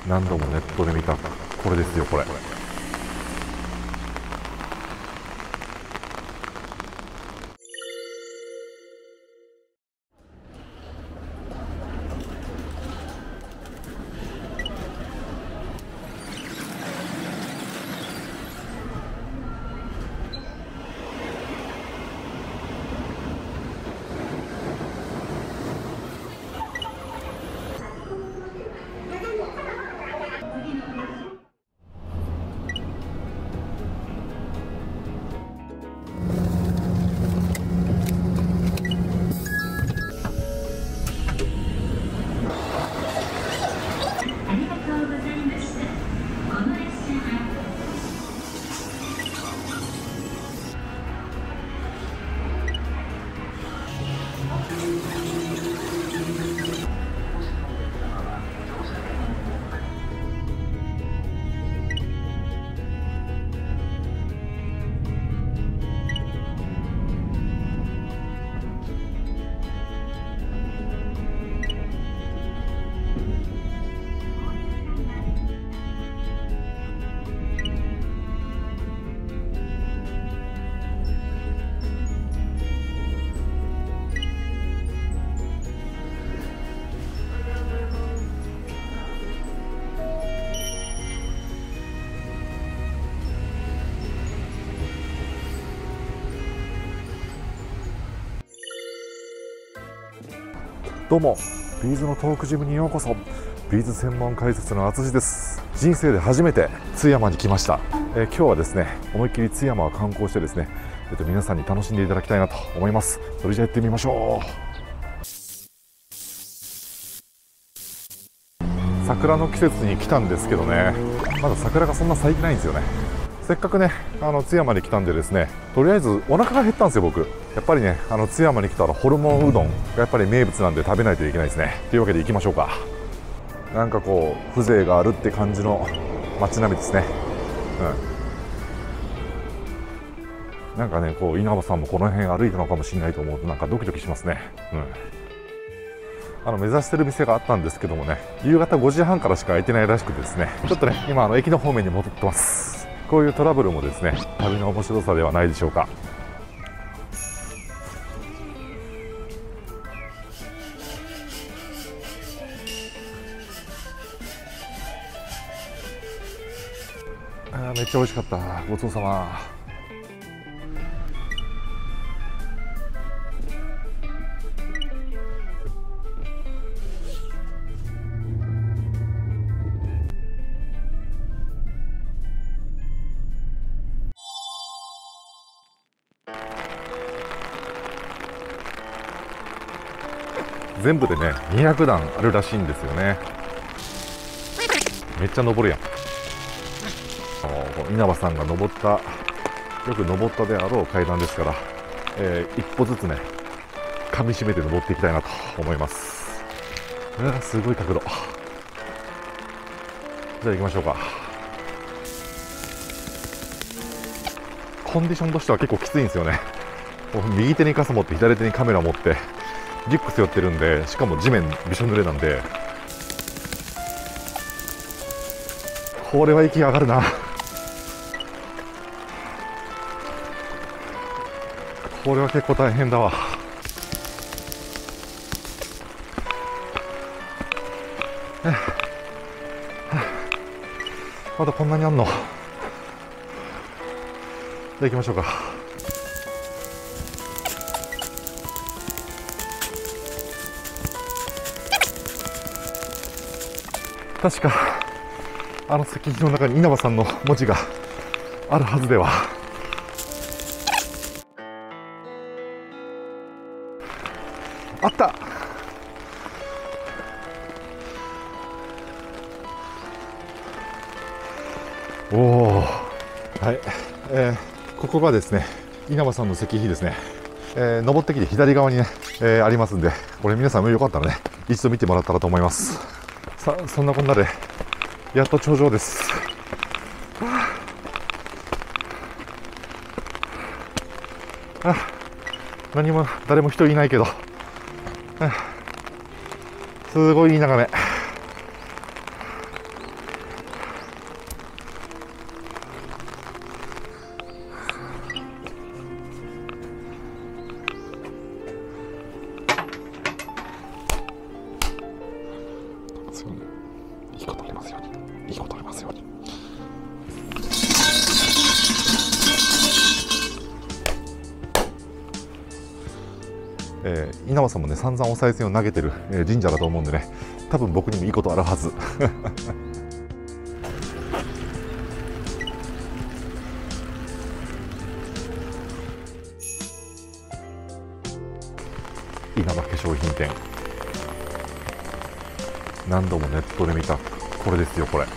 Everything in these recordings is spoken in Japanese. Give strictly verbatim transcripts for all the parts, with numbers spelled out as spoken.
何度もネットで見たこれですよ、これ。どうも、ビーズのトークジムにようこそ。ビーズ専門解説の淳です。人生で初めて津山に来ました。えー、今日はですね、思いっきり津山を観光してですね、えっと、皆さんに楽しんでいただきたいなと思います。それじゃあ行ってみましょう。桜の季節に来たんですけどね、まだ桜がそんな咲いてないんですよね。せっかくね、あの津山に来たんでですね、とりあえずお腹が減ったんですよ、僕。やっぱりね、あの津山に来たらホルモンうどんがやっぱり名物なんで食べないといけないですね。というわけで行きましょうか。なんかこう風情があるって感じの街並みですね。うん、なんかね、こう稲葉さんもこの辺歩いたのかもしれないと思うとなんかドキドキしますね。うん、あの目指してる店があったんですけどもね、夕方ごじはんからしか開いてないらしくてですね、ちょっとね今あの駅の方面に戻ってます。こういうトラブルもですね、旅の面白さではないでしょうか。あー、めっちゃ美味しかった。ごちそうさま。全部でねにひゃくだんあるらしいんですよね。めっちゃ登るやん。稲葉さんが登った、よく登ったであろう階段ですから、えー、一歩ずつね噛みしめて登っていきたいなと思います。うわ、すごい角度。じゃあ行きましょうか。コンディションとしては結構きついんですよね。右手に傘持って左手にカメラ持ってリュック背負ってるんで、しかも地面びしょ濡れなんで、これは息が上がるな。これは結構大変だわ。まだこんなにあんの。じゃあ行きましょうか。確かあの石碑の中に稲葉さんの文字があるはずでは。あった。おお、はい、えー、ここがですね稲葉さんの石碑ですね。えー、登ってきて左側にね、えー、ありますんで、これ皆さんもよかったらね一度見てもらったらと思います。さあ、そんなこんなでやっと頂上です。あ、何も誰も人いないけど、すごいいい眺め。 ますように、いいことありますように、いいことありますように。えー、稲葉さんもね散々お賽銭を投げてる、えー、神社だと思うんでね、多分僕にもいいことあるはず。稲葉化粧品店、何度もネットで見たこれですよ、これ。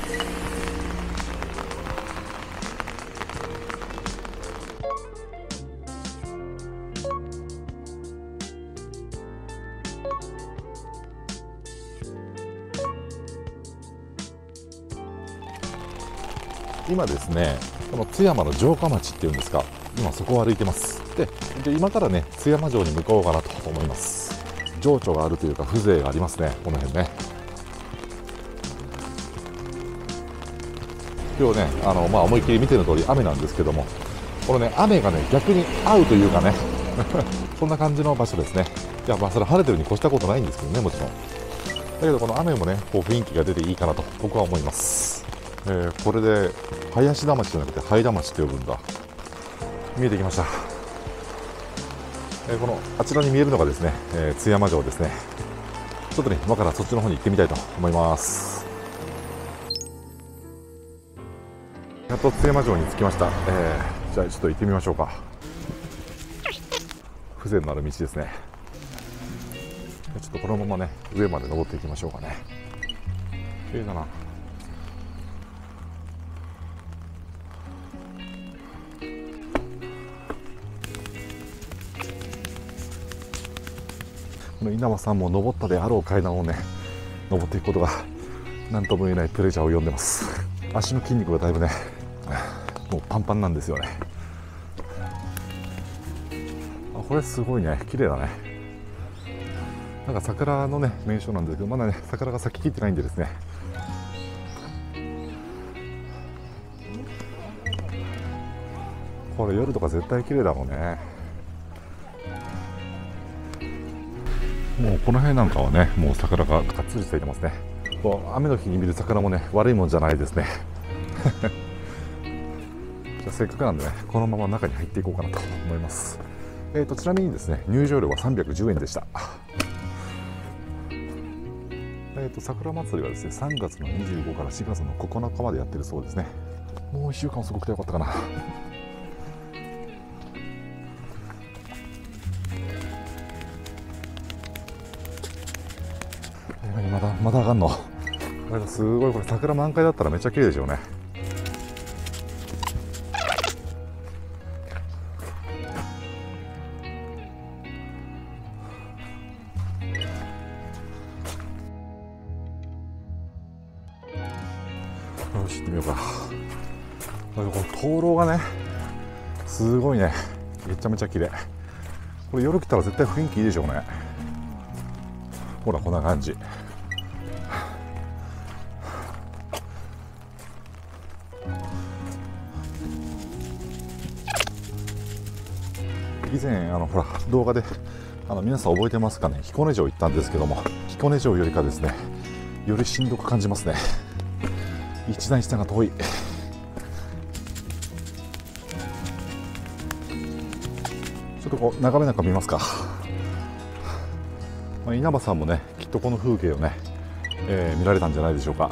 今ですね、この津山の城下町っていうんですか、今そこを歩いてます。で、で今からね津山城に向かおうかなと思います。情緒があるというか風情がありますね、この辺ね。今日ね、あのまあ思いっきり見ての通り雨なんですけども、このね雨がね逆に合うというかねそんな感じの場所ですね。いやまあそれ晴れてるに越したことないんですけどね、もちろん。だけどこの雨もねこう雰囲気が出ていいかなと僕は思います。えー、これで林田町じゃなくて灰田町って呼ぶんだ。見えてきました。えー、このあちらに見えるのがですね、えー、津山城ですね。ちょっとね今からそっちの方に行ってみたいと思います。やっと津山城に着きました。えー、じゃあちょっと行ってみましょうか。風情のある道ですね。ちょっとこのままね上まで登っていきましょうかね。綺麗だな。この稲葉さんも登ったであろう階段をね登っていくことが何とも言えないプレジャーを呼んでます。足の筋肉がだいぶねもうパンパンなんですよね。あ、これすごいね、綺麗だね。なんか桜のね名所なんですけど、まだね桜が咲ききってないんでですね、これ夜とか絶対綺麗だろうね。もうこの辺なんかはねもう桜ががっつり咲いてますね。こう雨の日に見る桜もね悪いもんじゃないですね。じゃあせっかくなんでねこのまま中に入っていこうかなと思います。えーとちなみにですね入場料はさんびゃくじゅうえんでした。えーと桜祭りはですねさんがつのにじゅうごからしがつのここのかまでやってるそうですね。もういっしゅうかんすごくてよかったかな。まだまだ上がんの。すごい、これ桜満開だったらめっちゃ綺麗でしょうね。よし行ってみようか。この灯籠がねすごいね、めちゃめちゃ綺麗。これ夜来たら絶対雰囲気いいでしょうね。ほらこんな感じ。以前あのほら動画であの皆さん覚えてますかね、彦根城行ったんですけども、彦根城よりかですねよりしんどく感じますね。一段一段が遠い。ちょっとこう眺めなんか見ますか。まあ、稲葉さんもねきっとこの風景をね、えー、見られたんじゃないでしょうか。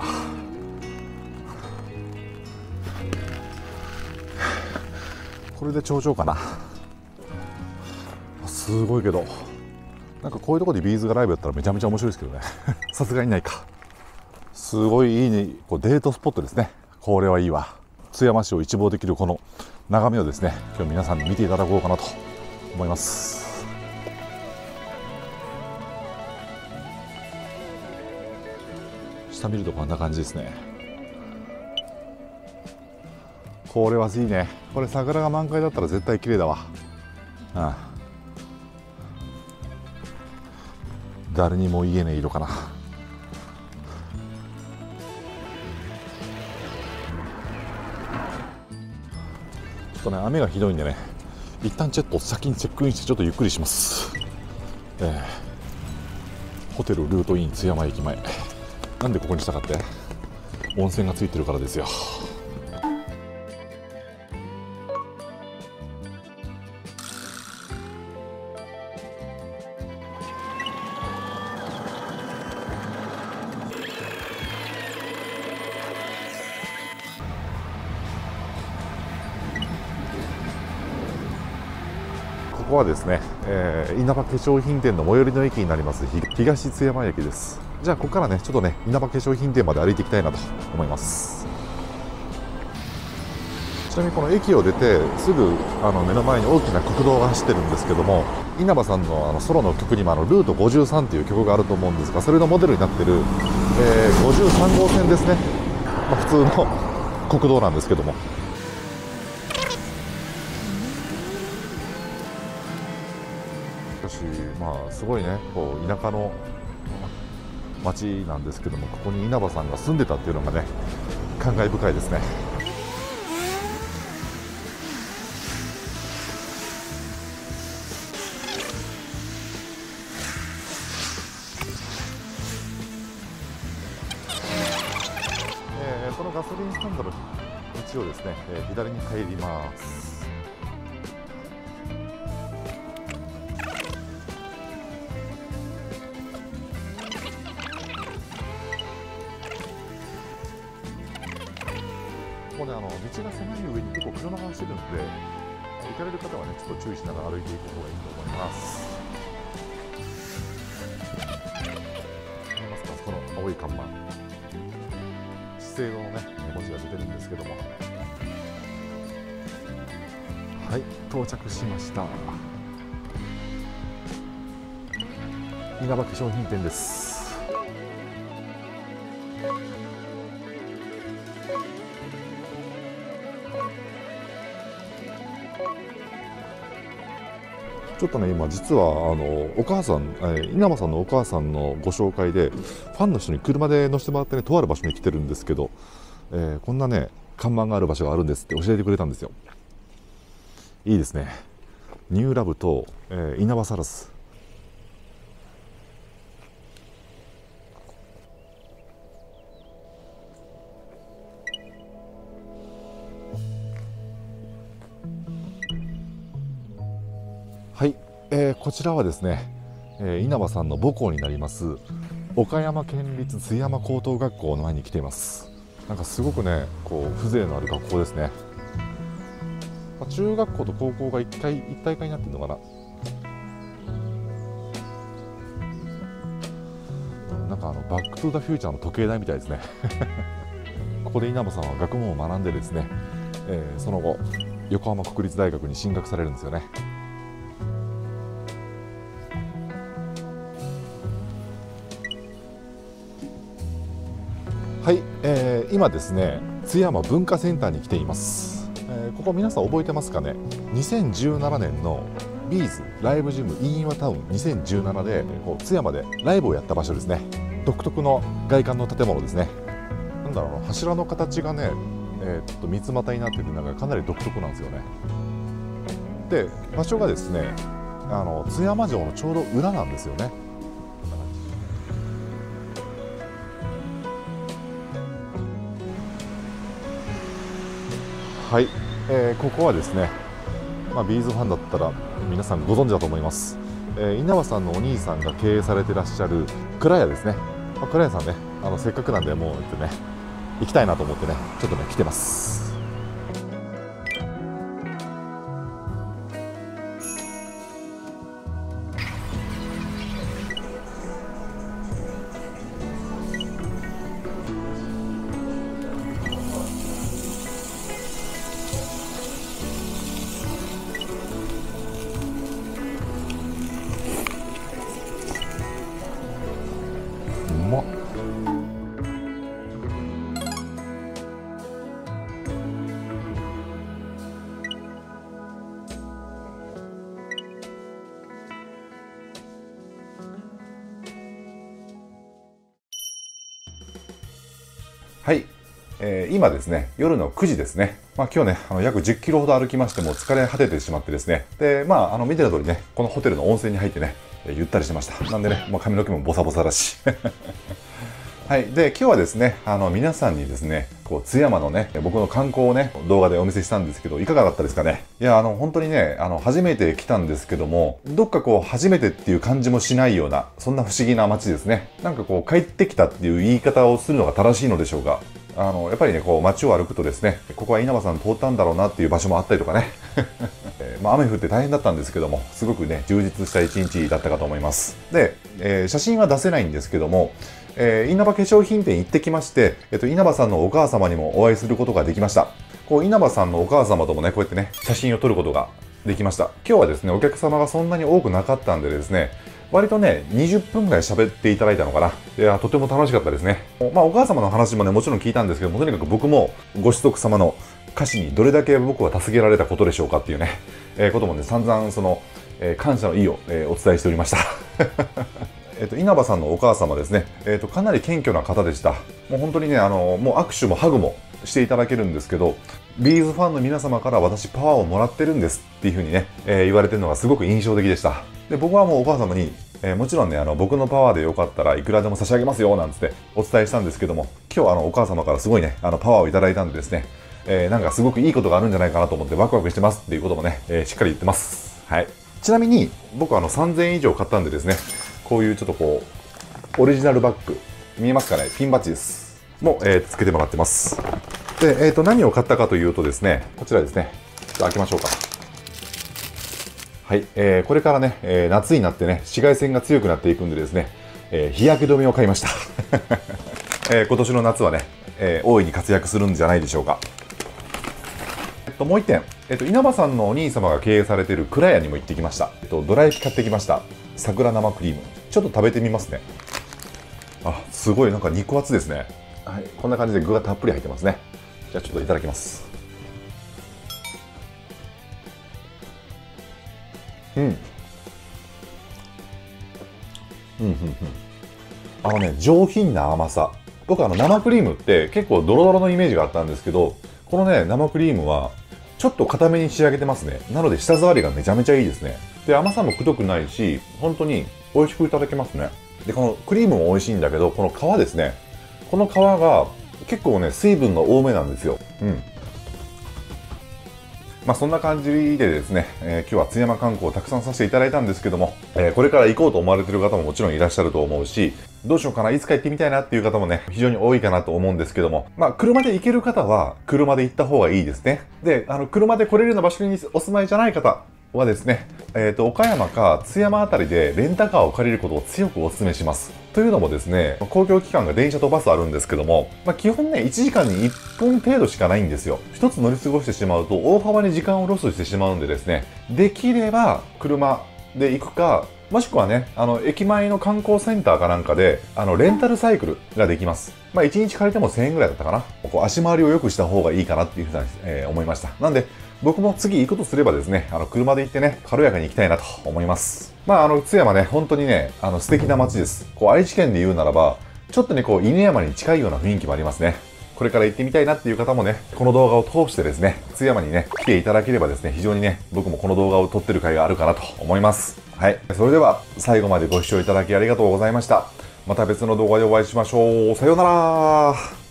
これで頂上かな。すごいけど、なんかこういうところでビーズがライブやったらめちゃめちゃ面白いですけどね。さすがにないか。すごいいいね、こうデートスポットですね。これはいいわ。津山市を一望できるこの眺めをですね今日皆さんに見ていただこうかなと思います。下見るとこんな感じですね。これはいいね。これ桜が満開だったら絶対綺麗だわ。うん、誰にも言えねえ色かな。ちょっとね雨がひどいんでね一旦ちょっと先にチェックインしてちょっとゆっくりします。えー、ホテルルートイン津山駅前なんでここにしたかって、温泉がついてるからですよ。ここはですね、えー、稲葉化粧品店の最寄りの駅になります東津山駅です。じゃあここからねちょっとね稲葉化粧品店まで歩いていきたいなと思います。ちなみにこの駅を出てすぐあの目の前に大きな国道が走ってるんですけども、稲葉さんのあのソロの曲にもあのルートごじゅうさんという曲があると思うんですが、それのモデルになってる、えー、ごじゅうさん号線ですね。まあ、普通の国道なんですけども。しかしまあすごいねこう田舎の町なんですけども、ここに稲葉さんが住んでたっていうのがね感慨深いですね。えー、このガソリンスタンドの道をですね、えー、左に入ります。ここね、あの道が狭い上に結構車が走ってるので、行かれる方はねちょっと注意しながら歩いていく方がいいと思います。見えますか、この青い看板、資生堂のね文字が出てるんですけども、はい、到着しました。稲葉化粧品店です。ちょっとね今実はあのお母さん、えー、稲葉さんのお母さんのご紹介でファンの人に車で乗せてもらってねとある場所に来てるんですけど、えー、こんなね看板がある場所があるんですって教えてくれたんですよ。いいですね。ニューラブと、えー、稲葉サラス。はい、えー、こちらはですね、えー、稲葉さんの母校になります岡山県立津山高等学校の前に来ています。なんかすごくねこう風情のある学校ですね。まあ、中学校と高校が一体一体化になってるのかな。なんかあのバックトゥザフューチャーの時計台みたいですね。ここで稲葉さんは学問を学んでですね、えー、その後横浜国立大学に進学されるんですよね。はい、えー、今ですね津山文化センターに来ています。えー、ここ皆さん覚えてますかね。にせんじゅうななねんのビーズライブジム イン イワタウンにせんじゅうななでこう津山でライブをやった場所ですね。独特の外観の建物ですね。なんだろう、柱の形がね、えー、っと三つ股になっててなんかかなり独特なんですよね。で場所がですねあの津山城のちょうど裏なんですよね。はい、えー、ここはですね、まあ、ビーズファンだったら皆さんご存知だと思います、えー、稲葉さんのお兄さんが経営されてらっしゃる蔵屋ですね。まあ、蔵屋さんねあのせっかくなんでもうってね行きたいなと思ってねちょっとね来てます。うまっ。はい、えー、今ですね夜のくじですね。まあ、今日ねあの約じゅっキロほど歩きましても疲れ果ててしまってですね、でまああの見てた通りねこのホテルの温泉に入ってねゆったりしました。なんでね、まあ、髪の毛もボサボサだしはい。で、今日はですね、あの、皆さんにですね、こう、津山のね、僕の観光をね、動画でお見せしたんですけど、いかがだったですかね。いや、あの、本当にね、あの、初めて来たんですけども、どっかこう、初めてっていう感じもしないような、そんな不思議な街ですね。なんかこう、帰ってきたっていう言い方をするのが正しいのでしょうか。あの、やっぱりね、こう、街を歩くとですね、ここは稲葉さん通ったんだろうなっていう場所もあったりとかね。えーまあ、雨降って大変だったんですけども、すごくね、充実した一日だったかと思います。で、えー写真は出せないんですけども、えー、稲葉化粧品店行ってきまして、えっと、稲葉さんのお母様にもお会いすることができました。こう、稲葉さんのお母様ともね、こうやってね、写真を撮ることができました。今日はですね、お客様がそんなに多くなかったんでですね、割とね、にじゅっぷんぐらい喋っていただいたのかな。いや、とても楽しかったですね。まあ、お母様の話もね、もちろん聞いたんですけども、とにかく僕もご子息様の歌詞にどれだけ僕は助けられたことでしょうかっていうね、えー、こともね、散々その、えー、感謝の意を、えー、お伝えしておりました。えっと、稲葉さんのお母様ですね、えっと、かなり謙虚な方でした。もう本当にね、あの、もう握手もハグもしていただけるんですけど、ビーズファンの皆様から私パワーをもらってるんですっていう風にね、えー、言われてるのがすごく印象的でした。で、僕はもうお母様に、えー、もちろんね、あの、僕のパワーでよかったらいくらでも差し上げますよ、なんつってお伝えしたんですけども、今日あの、お母様からすごいね、あの、パワーをいただいたんでですね、えー、なんかすごくいいことがあるんじゃないかなと思ってワクワクしてますっていうこともね、えー、しっかり言ってます。はい。ちなみに、僕はあの、さんぜんえん以上買ったんでですね、こういうちょっとこう、オリジナルバッグ、見えますかね、ピンバッジです。も、えー、つけてもらってます。で、えっと、何を買ったかというとですね、こちらですね。じゃあ開けましょうか。はい、えー、これからね、えー、夏になってね、紫外線が強くなっていくんでですね、えー、日焼け止めを買いました。えー、今年の夏はね、えー、大いに活躍するんじゃないでしょうか。えっと、もう一点、えっと、稲葉さんのお兄様が経営されている蔵屋にも行ってきました。えっと、どら焼き買ってきました。桜生クリーム。ちょっと食べてみますね。あ、すごいなんか肉厚ですね。はい、こんな感じで具がたっぷり入ってますね。じゃあちょっといただきます。うん。うん、うん、うん。あのね、上品な甘さ。僕あの生クリームって結構ドロドロのイメージがあったんですけど、このね、生クリームはちょっと固めに仕上げてますね。なので舌触りがめちゃめちゃいいですね。で、甘さもくどくないし、本当に美味しくいただけますね。で、このクリームも美味しいんだけど、この皮ですね。この皮が結構ね、水分が多めなんですよ。うん。まあそんな感じでですね、えー、今日は津山観光をたくさんさせていただいたんですけども、えー、これから行こうと思われている方ももちろんいらっしゃると思うし、どうしようかな、いつか行ってみたいなっていう方もね、非常に多いかなと思うんですけども、まあ車で行ける方は車で行った方がいいですね。で、あの車で来れるような場所にお住まいじゃない方はですね、えっと、岡山か津山あたりでレンタカーを借りることを強くお勧めします。というのもですね、公共機関が電車とバスあるんですけども、まあ、基本ね、いちじかんにいっぷん程度しかないんですよ。一つ乗り過ごしてしまうと大幅に時間をロスしてしまうんでですね、できれば車で行くか、もしくはね、あの、駅前の観光センターかなんかで、あの、レンタルサイクルができます。まあ、いちにち借りてもせんえんぐらいだったかな。こう足回りを良くした方がいいかなっていうふうに、えー、思いました。なんで、僕も次行くとすればですね、あの、車で行ってね、軽やかに行きたいなと思います。まあ、あの、津山ね、本当にね、あの、素敵な街です。こう、愛知県で言うならば、ちょっとね、こう、犬山に近いような雰囲気もありますね。これから行ってみたいなっていう方もね、この動画を通してですね、津山にね、来ていただければですね、非常にね、僕もこの動画を撮ってる甲斐があるかなと思います。はい。それでは、最後までご視聴いただきありがとうございました。また別の動画でお会いしましょう。さようなら。